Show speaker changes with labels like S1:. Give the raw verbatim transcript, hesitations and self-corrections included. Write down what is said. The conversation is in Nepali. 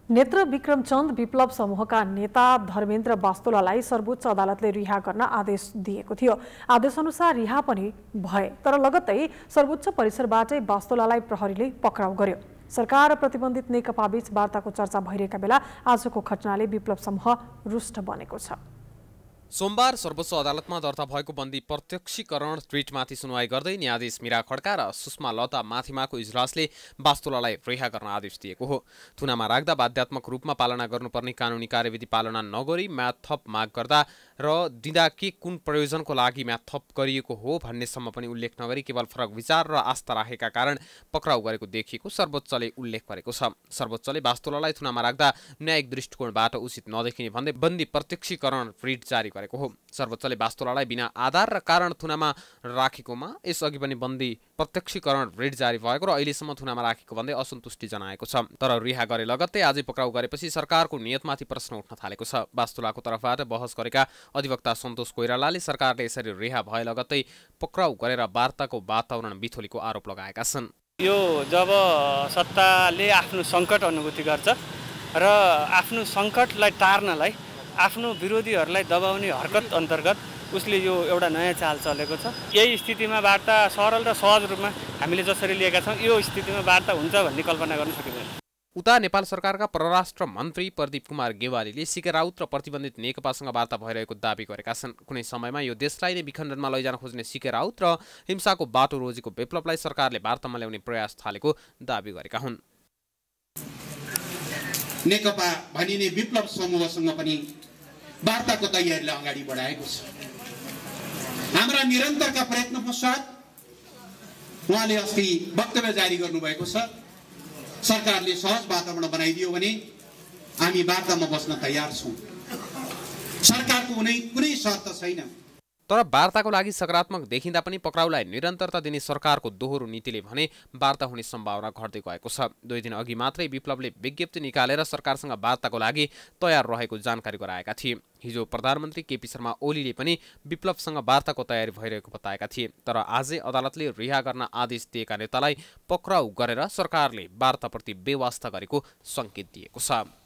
S1: नेत्र विक्रमचन्द विप्लव समूहका नेता धर्मेन्द्र बास्तोलालाई सर्वोच्च अदालतले रिहा गर्न आदेश दिएको थियो। आदेशअनुसार रिहा पनि भए, तर लगत्तै सर्वोच्च परिसरबाटै बास्तोलालाई प्रहरीले पक्राउ गर्यो। सरकार र प्रतिबन्धित नेकपाबीच वार्ताको चर्चा भइरहेका बेला आजको घटनाले विप्लव समूह रुष्ट बनेको छ।
S2: सोमबार सर्वोच्च अदालतमा दर्ता भएको बन्दी प्रत्यक्षीकरण रिटमाथि सुनवाई गर्दै न्यायाधीश मीरा खड्का र सुषमा लता माथिमाको इजलासले बास्तोलालाई रिहा गर्न आदेश दिएको हो। थुनामा राख्दा बाध्यात्मक रूपमा पालना गर्नुपर्ने कानुनी कार्यविधि पालना नगरी म्याद थप माग गर्दा र दिँदा के कुन प्रयोजनको लागि म्याद थप गरिएको हो भन्नेसम्म पनि उल्लेख नगरी केवल फरक विचार र आस्था राखेका कारण पक्राउ गरेको देखिएको सर्वोच्चले उल्लेख गरेको छ। सर्वोच्चले बास्तोलालाई थुनामा राख्दा न्यायिक दृष्टिकोणबाट उचित नदेखिने भन्दै बन्दी प्रत्यक्षीकरण रिट जारी गरेको हो। सर्वोच्चले बास्तोलालाई बिना आधार र कारण थुनामा राखेकोमा यसअघि पनि बन्दी प्रत्यक्षीकरण रिट जारी भएको र अहिलेसम्म थुनामा राखेको भन्दै असन्तुष्टि जनाएको छ। तर रिहा गरे लगत्तै आजै पक्राउ गरेपछि सरकारको नियतमाथि प्रश्न उठ्न थालेको छ। बास्तोलाको तर्फबाट बहस गरेका अधिवक्ता सन्तोष कोइरालाले सरकारले यसरी रिहा भए लगत्तै पक्राउ गरेर वार्ताको वातावरण बिथोलीको आरोप लगाएका छन्।
S3: यो जब सत्ताले आफ्नो सङ्कट अनुभूति गर्छ र आफ्नो सङ्कटलाई टार्नलाई आफ्नो विरोधीहरूलाई दबाउने हरकत अन्तर्गत उसले यो एउटा नयाँ चाल चलेको छ। यही स्थितिमा वार्ता सरल र सहज रूपमा हामीले जसरी लिएका छौँ यो स्थितिमा वार्ता हुन्छ भन्ने कल्पना गर्न सकिँदैन।
S2: उता नेपाल सरकारका परराष्ट्र मन्त्री प्रदीप कुमार गेवालीले सिके राउत र प्रतिबन्धित नेकपासँग वार्ता भइरहेको दाबी गरेका छन्। कुनै समयमा यो देशलाई नै विखण्डनमा लैजान खोज्ने सिके राउत र हिंसाको बाटो रोजेको विप्लवलाई सरकारले वार्तामा ल्याउने प्रयास थालेको दाबी गरेका हुन्।
S4: नेकपा भनिने विप्लव समूहसँग पनि वार्ताको तयारीलाई अगाडि बढाएको छ। हाम्रा निरन्तरका प्रयत्न पश्चात उहाँले अस्ति वक्तव्य जारी गर्नुभएको छ। सरकारले सहज वातावरण बनाइदियो भने हामी वार्तामा बस्न तयार छौँ। सरकारको कुनै कुनै शर्त छैन।
S2: तर वार्ताको लागि सकारात्मक देखिँदा पनि पक्राउलाई निरन्तरता दिने सरकारको दोहोरो नीतिले भने वार्ता हुने सम्भावना घट्दै गएको छ। दुई दिन अघि मात्रै विप्लवले विज्ञप्ति निकालेर सरकारसँग वार्ताको लागि तयार रहेको जानकारी गराएका थिए। हिजो प्रधानमन्त्री केपी शर्मा ओलीले पनि विप्लवसँग वार्ताको तयारी भइरहेको बताएका थिए। तर आजै अदालतले रिहा गर्न आदेश दिएका नेतालाई पक्राउ गरेर सरकारले वार्ताप्रति बेवास्ता गरेको सङ्केत दिएको छ।